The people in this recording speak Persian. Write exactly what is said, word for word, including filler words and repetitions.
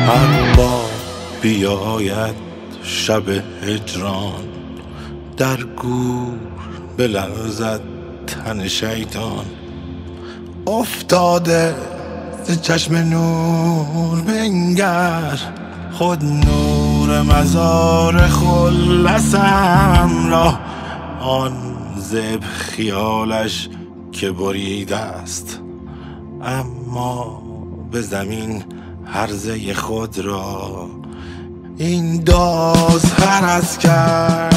هر بار بیاید شب هجران، در گور بلرزد تن شیطان. افتاده ز چشم نور بنگر، خود نور مزار خلصم را. آن زب خیالش که بریده است، اما به زمین هرزه خود را. این داز هرس کرد